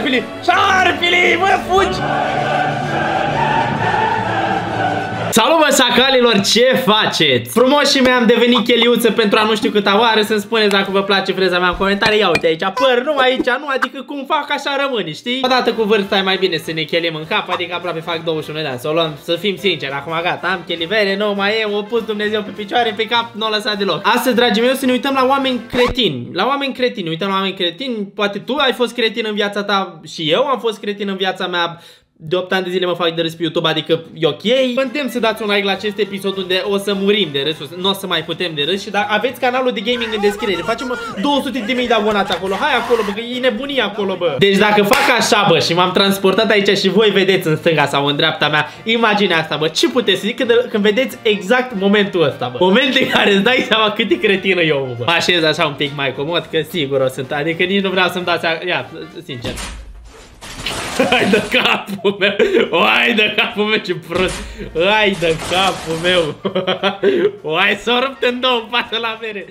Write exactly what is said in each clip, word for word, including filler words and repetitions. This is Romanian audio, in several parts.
șarpele! Șarpele! Bă, fugi! Salut, bă, șacalilor, ce faceți? Frumoșii mei, am devenit cheliuță pentru a nu știu câta oară. Să-mi spuneți dacă vă place freza mea în comentarii. Ia uite aici, păr, nu aici, nu, adică cum fac așa rămâne, știi? Odată cu vârsta e mai bine să ne chelim în cap, adică aproape fac douăzeci și unu de ani. Să o luăm, să fim sinceri, acum gata, am chelivere, nu mai e, o pus Dumnezeu pe picioare, pe cap, nu o lăsat deloc. Astăzi, dragii mei, să ne uităm la oameni cretini. La oameni cretini, uităm la oameni cretini. Poate tu ai fost cretin în viața ta și eu am fost cretin în viața mea. De opt ani de zile mă fac de râs pe YouTube, adică e ok. Vă îndemn să dați un like la acest episod unde o să murim de râs, nu o să mai putem de râs. Și dacă aveți canalul de gaming în descriere, facem două sute de mii de abonați acolo. Hai acolo, bă, că e nebunie acolo, bă. Deci dacă fac așa, bă, și m-am transportat aici și voi vedeți în stânga sau în dreapta mea imaginea asta, bă, ce puteți să zic când, când vedeți exact momentul ăsta, bă. Momentul în care îți dai seama cât e cretină eu, bă. Mă așez așa un pic mai comod, că sigur o sunt, adică nici nu vreau să-mi dați seama. Ia, sincer. Hai de capul meu! Hai de capul meu, ce prost! Hai de capul meu! Hai s-o rupt în două, pasă la mere!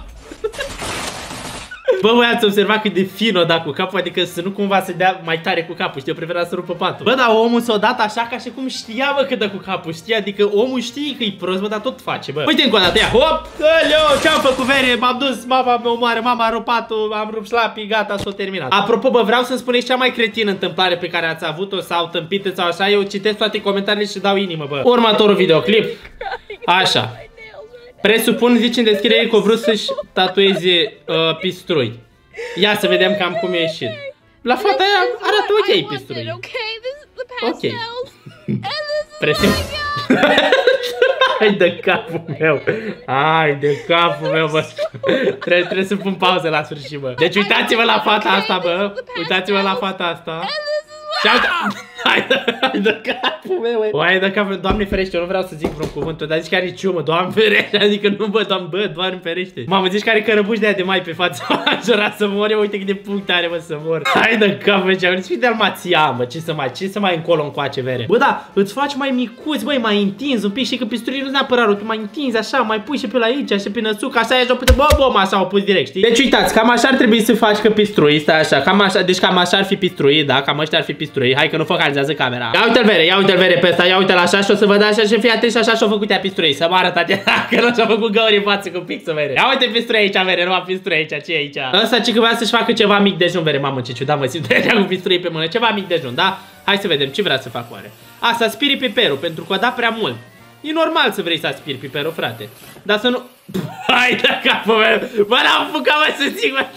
Bă, voi ați observat cât de fin o da cu capul, adică să nu cumva să dea mai tare cu capul, știi, eu prefer să rupă patul. Bă, dar omul s-o dat așa ca și cum știa, bă, că dă cu capul, știi, adică omul știe că e prost, bă, dar tot face, bă. Uite încă o dată, ia, hop, aleo, ce-am făcut, vere, m-am dus, mama mea omoară, mama a rupt patul, am rupt șlapii, gata, s-o terminat. Apropo, bă, vreau să-mi spuneți cea mai cretină întâmplare pe care ați avut-o sau tâmpită sau așa, eu citesc toate comentariile și dau inimă, bă. Următorul videoclip, așa. Presupun, zici în descriere că o vrut să-și tatueze uh, pistrui. Ia să vedem cam cum e ieșit. La fata aia arată ok pistrui. Ok. Presupun. Hai de capul meu. Hai de capul meu, bă. Trebuie, trebuie să pun pauză la sfârșit, bă. Deci uitați-vă la fata asta, bă. Uitați-vă la fata asta. Și uite, hai de, hai de capul meu, o, hai de capul meu, Doamne ferește, eu nu vreau să zic vreun cuvânt, dar zici că are ciumă, Doamne ferește, adică nu, bă, Doamne, bă, Doamne ferește. Mamă, zici că are cărăbuși de aia de mai pe față, am jurat să mor, eu, uite cât de puncte are, bă, să mor. Hai de capul meu, ce-am fi dalmațian, bă, ce să mai, ce să mai încolo încoace, vere. Bă, da, îți faci mai micuți, băi, mai întinzi un pic, și că pisturii nu neapărat rău, tu mai întinzi așa, mai pui și pe la aici, și pe năsuc, așa e, bă, bă, așa o pus direct, știi? Deci uitați, cam așa ar trebui să faci că pistrui, stai așa, cam așa, deci cam așa ar fi pistrui, da, cam ăștia ar fi pistrui. Hai că nu focalizează camera. Ia uite-l, vere, ia uite-l, vere, pe ăsta, ia uite-l așa și o să văd așa și fii atent și așa și-o făcut ea pistrui. Să mă arăt că nu și-a făcut găuri în față cu pixul, vere. Ia uite pistrui aici, vere, nu am pistrui aici, ce e aici? Ăsta ce că vrea să-și facă ceva mic dejun, vere, mamă, ce ciudat mă simt de cu pistrui pe mână, ceva mic dejun, da? Hai să vedem ce vrea să fac oare. A, să aspiri piperul, pentru că a dat prea mult. E normal să vrei să aspiri piperul, frate. Dar să nu... Hai de capul meu! Bă, n-am apucat, mă, să zic, mă!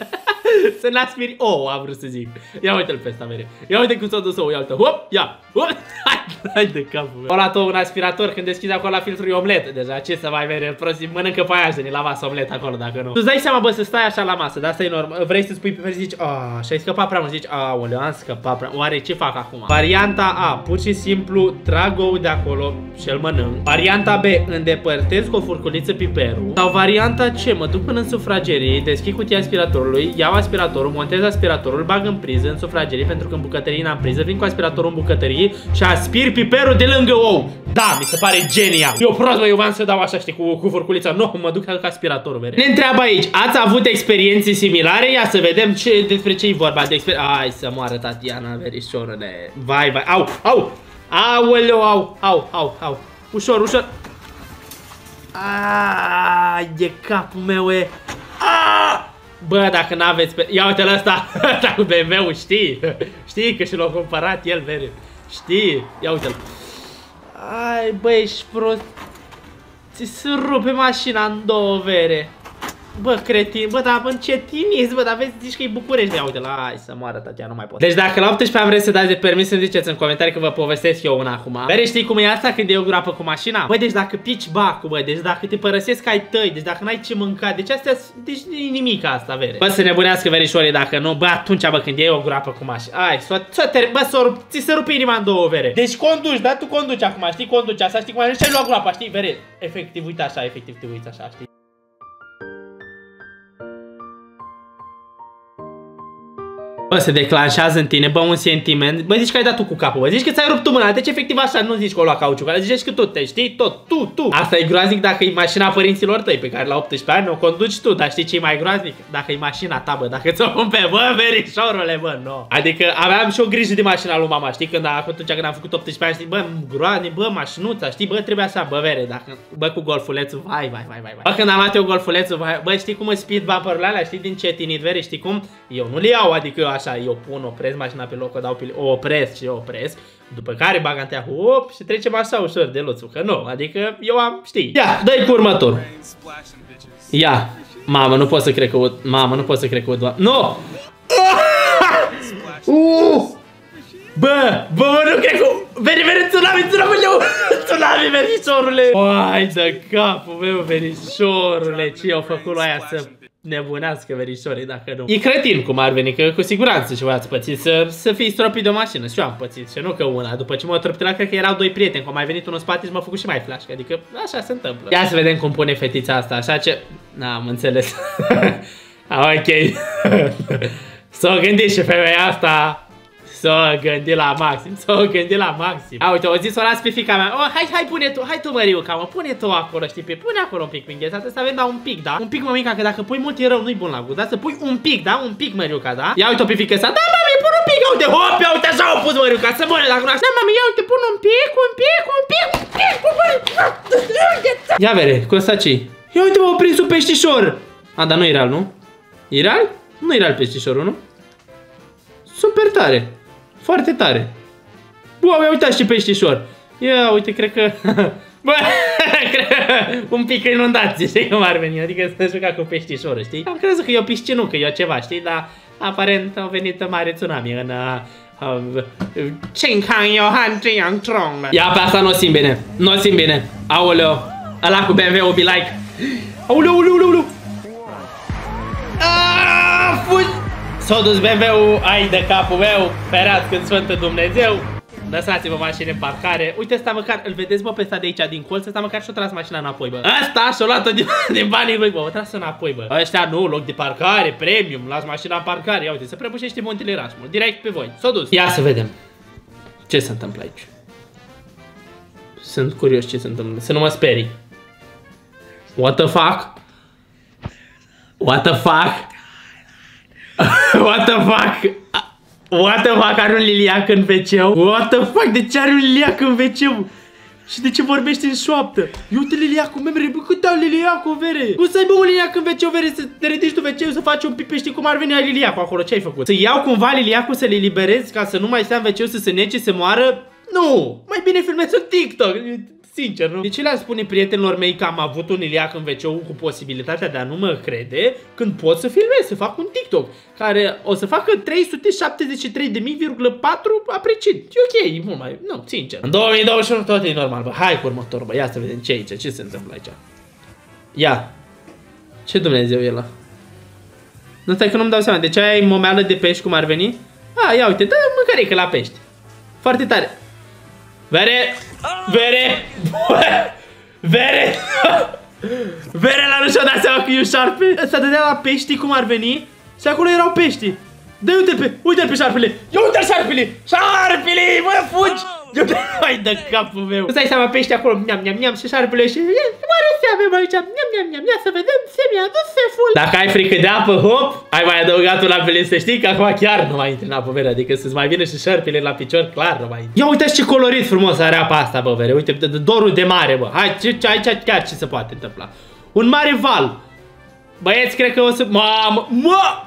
Să n-aspiri ouă, am vrut să zic. Ia uite-l pe ăsta, mere. Ia uite cum s-a dus ouă, ia uite. Hop, ia! Hop! Hai, hai de capul meu. O luat un aspirator când deschizi acolo la filtrul omletă. Deja, ce să mai vere? Prost, mănâncă pe aia, ne la masă omletă acolo, dacă nu. Tu-ți dai seama, bă, să stai așa la masă, dar asta e normal. Vrei să spui piper și zici, a, și ai scăpat prea mult, zici, aoleu, am scăpat prea. Oare ce fac acum? Varianta A, pur și simplu trag ou de acolo și îl mănânc. Varianta B, îndepărtez cu o furculiță piperul. Sau varianta C, mă duc până în sufragerie, deschid cutia aspiratorului, iau aspiratorul, montez aspiratorul, bag în priză în sufragerie, pentru că în bucătărie n-am priză, vin cu aspiratorul în bucătărie și aspir piperul de lângă ou. Da, mi se pare genial. Eu prost, mă, eu v-am să dau așa, știi, cu, cu furculița. Nu, mă duc cu aspiratorul, vere. Ne întreabă aici, ați avut experiențe similare? Ia să vedem ce, despre ce e vorba. De exper Hai să moară Tatiana, verișorule. Vai, vai, au, au, aoleu, au, au, au, au. Ușor, ușor. Aaaa, de capul meu, e. Aaaa! Bă, dacă n-aveți pe... Ia uite-l ăsta, ăsta cu B M W-ul, știi? Știi că și l-a cumpărat el, vere. Știi? Ia uite-l. Ai, bă, ești prost. Ți se rupe mașina în două, vere. Bă, cretin, bă, dar încetiniți, bă, dar vezi, zici că e București. Ia uite-l, hai să moară Tatia, nu mai pot. Deci dacă la optsprezece ani vreți să dați de permis, să-mi ziceți în comentarii că vă povestesc eu una acum. Vere, știi cum e asta când e o groapă cu mașina? Bă, deci dacă pici bacul, bă, deci dacă te părăsesc ai tăi, deci dacă n-ai ce mânca, deci astea, deci e nimic asta, vere. Bă, să nebunească verișorii dacă nu, bă, atunci, bă, când e o groapă cu mașina. Ai, bă, ți se rupe inima în două, vere. Deci conduci, da, tu conduci acum, știi, conduci asta, știi cum ai luat groapa, știi, vere. Efectiv, uite așa, efectiv, te uiți așa, știi. Bă, se declanșează în tine, bă, un sentiment. Bă, zici că ai dat tu cu capul, bă, zici că ți-ai rupt tu mâna. Deci efectiv așa, nu zici că o lua cauciuc, zici că tu te știi tot, tu, tu. Asta e groaznic dacă e mașina părinților tăi, pe care la optsprezece ani o conduci tu, dar știi ce e mai groaznic? Dacă e mașina ta, bă, dacă ți-o cumperi, bă, verișorule, bă, nu. Adică aveam și o grijă de mașina lui mama, știi, când atunci când am făcut optsprezece ani, știi, bă, groaznic, bă, mașinuța, știi, bă, trebuie așa, bă, vere, dacă, bă, cu golfulețul, vai, vai, vai, vai, vai. Bă, când am luat eu golfulețul, vai, bă, știi cum e speed bumper-urile alea, știi, din cetinit, vere, știi cum? Eu nu le iau, adică eu așa, eu pun, opresc mașina pe loc, o dau pe, o opresc și o opresc, după care bag în tea, hop, și trecem așa ușor de luțul, că nu, adică eu am, știi. Ia, dă-i cu următorul. Ia, mamă, nu pot să cred că o, mamă, nu pot să cred că o doar, nu! Uh! Bă, bă, bă, nu cred că... Veri, veri, tsunami, tsunami, tsunami, verișorule! Hai de capul meu, verișorule, ce i-au făcut lui aia să nebunească verișorii, dacă nu. E cretin cum ar veni, că cu siguranță și voi ați pățit să, să fii stropit de o mașină. Și eu am pățit, și nu că una. După ce m-au trăptilat, cred că erau doi prieteni, cum a mai venit unul în spate și m-a făcut și mai flash. Adică așa se întâmplă. Ia să vedem cum pune fetița asta, așa ce... N-am înțeles. Ok. S-o gândit și femeia asta. S-o gândi la maxim, s-o gândi la maxim. A, uite, o zis o las pe fiica mea. Oh, hai, hai, pune tu, hai tu, Măriuca, mă, pune tu acolo, știi, pe, pune acolo un pic pe înghețată, să avem, da, un pic, da? Un pic, mămica, că dacă pui mult e rău, nu-i bun la gust, da? Să pui un pic, da? Un pic, Măriuca, da? Ia uite-o pe fiica asta, da, mami, pun un pic, ia uite, hop, ia uite, așa au pus, Măriuca, să mănă, dacă nu așa. Da, mami, ia uite, pun un pic, un pic, un pic, un pic, un pic. Ia vere, cu ăsta ce? Ia uite, m-au prins un peștișor. A, dar nu e real, nu? E real? Nu e real peștișorul, nu? Super tare. Foarte tare. Wow, ia uitați ce peștișor. Ia, uite, cred că... Bă, cred că un pic inundație, știi cum ar veni? Adică să juca cu peștișorul, știi? Am crezut că e o piscinucă, e o ceva, știi? Dar aparent au venit mare tsunami în... Chinkang Johan Jiang Trong. Ia, pe asta nu o simt bine. Nu o simt bine. Aoleu. Ăla cu B M W-ul be like. Aoleu, aoleu, aoleu. Aaaa, fugi! S-a dus B M W-ul, ai de capul meu, ferească în Sfântul Dumnezeu. Lăsați-vă mașini în parcare. Uite ăsta măcar, îl vedeți bă pe ăsta de aici din colț, ăsta măcar și-o tras mașina înapoi, bă. Ăsta și-o luat-o din, din banii lui, bă, o tras înapoi, bă. Ăștia nu, loc de parcare, premium, las mașina în parcare. Ia uite, se prăbușește Muntele Rașmul, direct pe voi. S-a dus. Ia să vedem ce se întâmplă aici. Sunt curios ce se întâmplă, să nu mă sperii. What the fuck? What the fuck? What the fuck? What the fuck? Are un liliac în ve ce-ul? What the fuck? De ce are un liliac în ve ce-ul? Și de ce vorbește în șoaptă? Ia uite liliacul, memre, bă, cât au liliacul, vere? Cum să aibă un liliac în ve ce-ul, vere? Să te ridici tu ve ce-ul, să faci un pipi, știi cum ar veni ai liliacul acolo, ce ai făcut? Să iau cumva liliacul, să le liberezi ca să nu mai stea în ve ce-ul, să se nece, să moară? Nu! Mai bine filmezi un TikTok! Sincer, nu? De ce le-am spune prietenilor mei că am avut un liliac în ve ce-ul cu posibilitatea de a nu mă crede când pot să filmez, să fac un TikTok care o să facă trei sute șaptezeci și trei de mii virgulă patru aprecieri. E ok, e mult mai... Nu, sincer. În două mii douăzeci și unu tot e normal, bă. Hai cu următorul, bă. Ia să vedem ce e aici, ce se întâmplă aici. Ia. Ce Dumnezeu e ăla? Nu stai că nu-mi dau seama. De ce ai momeală de pești cum ar veni? A, ia uite, dă mâncărică la pești. Foarte tare. Vere! Vere! Vere! Vere la nu și-o dat seama că e un șarpe. Ăsta dădea la pești cum ar veni și acolo erau pești. Dă uite pe, uite pe șarpele. Ia uite șarpele! Șarpele! Bă, fugi! Hai de capul meu. Îți dai seama pești acolo, miam, miam, miam și șarpele și mare se avem aici, miam, miam, miam, ia să vedem, se mi-a dus seful. Dacă ai frică de apă, hop, ai mai adăugat una pe listă, știi că acum chiar nu mai intri în apă, vere, adică să-ți mai vină și șarpele la picior, clar nu mai intri. Ia uitați ce colorit frumos are apa asta, bă, vere, uite, dorul de mare, bă, hai, ce, aici chiar ce se poate întâmpla. Un mare val. Băieți, cred că o să, mamă, mă!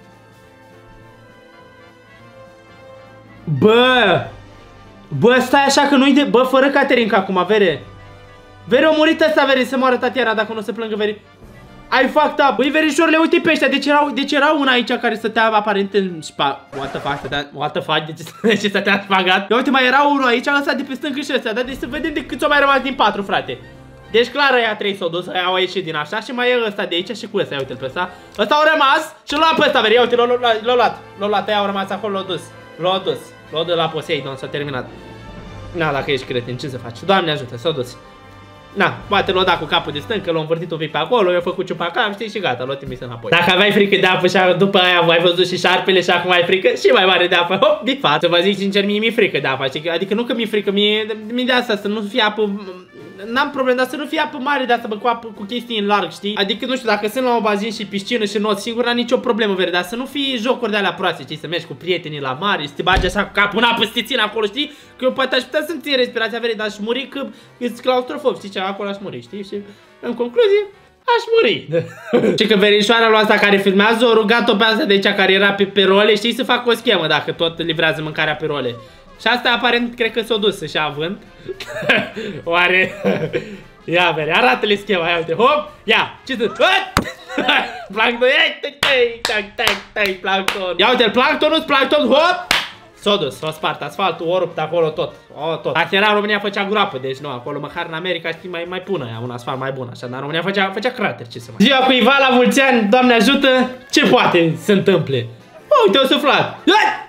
Bă! Bă, stai așa că nu-i de... Bă, fără Caterinca acum, Vere. Vere, a murit ăsta, Vere, să moară Tatiana dacă nu o să plângă, Vere. Ai fucked up. Băi, verișorile, uite pe ăștia. Deci era, deci era una aici care stătea aparent în spa... What the fuck, stătea... What the fuck, de ce, de ce stătea spagat? Ia uite, mai era unul aici, ăsta de pe stâncă și ăsta, da? Deci să vedem de câți au mai rămas din patru, frate. Deci clar ăia trei s-au dus, ăia au ieșit din așa și mai e ăsta de aici și cu ăsta, ia uite-l pe ăsta. Ăsta au rămas și l-au luat pe ăsta, Vere, ia uite, l-au luat, l-au luat, l-au luat, ăia au rămas acolo, l-au dus. L-au dus, l-au dus la Poseidon, s-a terminat. Na, dacă ești cretin, ce să faci? Doamne ajută, s-au dus. Na, poate l-a dat cu capul de stâncă, l-a învârtit un pic pe acolo, i-a făcut ciupacam, știi, și gata, l-a trimis înapoi. Dacă aveai frică de apă și după aia ai văzut și șarpele și acum ai frică și mai mare de apă, hop, de față, vă zic sincer, mie mi-e frică de apă, știi? Adică nu că mi-e frică, mie, mie de asta, să nu fie apă, n-am probleme, dar să nu fie apă mare de asta, bă, cu apă, cu chestii în larg, știi? Adică, nu știu, dacă sunt la o bazin și piscină și not singur, n-am nicio problemă, verde, dar să nu fie jocuri de alea proaste, știi? Să mergi cu prietenii la mare, să te bagi așa cu capul în apă, să te țin acolo, știi? Că eu poate aș putea să-mi țin respirația, verde, dar aș muri că ești claustrofob, știi ce? Acolo aș muri, știi? Și în concluzie, aș muri. Și că verișoara lui asta care filmează, o rugat-o pe asta de aici care era pe perole, știi, să facă o schemă dacă tot livrează mâncarea pe role. Și asta aparent cred că s-a dus să-și având. Oare... Ia, vere, arată-le schema, ia uite, hop, ia, ce tu? Plancton, ei, plancton. Ia uite, planctonul, plancton, hop! S-a dus, s-a spart asfaltul, o rupt acolo tot, o, tot. Dacă era în România făcea groapă, deci nu, acolo măcar în America știi mai, mai pună ea, un asfalt mai bun, așa, dar în România făcea, făcea crater, ce să mai. Ziua cuiva la mulți ani, Doamne ajută, ce poate să întâmple? O, uite, o suflat.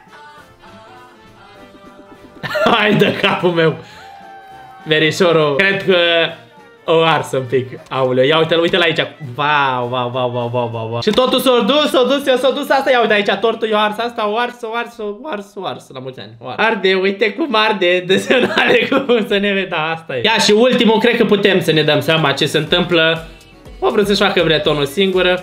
Hai de capul meu. Verișorul, cred că o ars un pic. Aoleu, ia uite-l, uite-l aici. Wow, wow, wow, wow, wow, wow. Și totul s-a dus, s-a dus, s-a dus asta. Ia uite aici, tortul i-o ars asta, o ars, o ars, o ars, o ars. La mulți ani. Arde, uite cum arde, desenare cum să ne vedem, asta e. Ia și ultimul, cred că putem să ne dăm seama ce se întâmplă. O vreau să-și facă bretonul singură.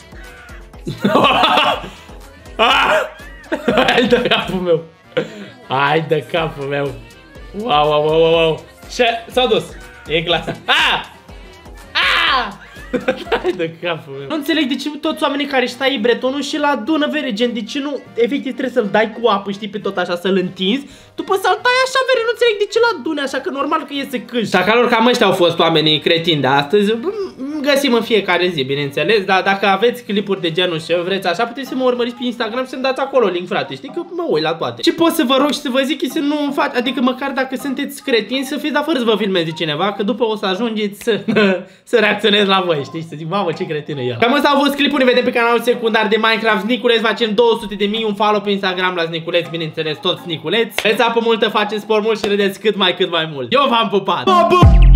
Hai de capul meu. Hai de capul meu. Wow, wow, wow, wow. Și s-a dus. E glas. Ah! Ah! Hai de capul meu. Nu înțeleg de ce toți oamenii care își taie bretonul și la adună, vere, gen, de ce nu, efectiv trebuie să-l dai cu apă, știi, pe tot așa, să-l întinzi, după să-l tai așa, vere, nu înțeleg de ce l adune așa, că normal că iese câști. Și acalor cam ăștia au fost oamenii cretini de astăzi, găsim în fiecare zi, bineînțeles, dar dacă aveți clipuri de genul și vreți așa, puteți să mă urmăriți pe Instagram și să-mi dați acolo link, frate, știi, că mă uit la toate. Și pot să vă rog și să vă zic să nu faci, adică măcar dacă sunteți cretini, să fiți, dar fără să vă filmeze cineva, că după o să ajungeți să, să reacționezi la voi, știi, să zic, mamă, ce cretin e el. Cam asta au fost clipuri, vedem pe canalul secundar de Minecraft Sniculeț, facem două sute de mii, un follow pe Instagram la Sniculeț, bineînțeles, tot Sniculeț. Veți apă multă, faceți sport mult și râdeți cât mai cât mai mult. Eu v-am pupat!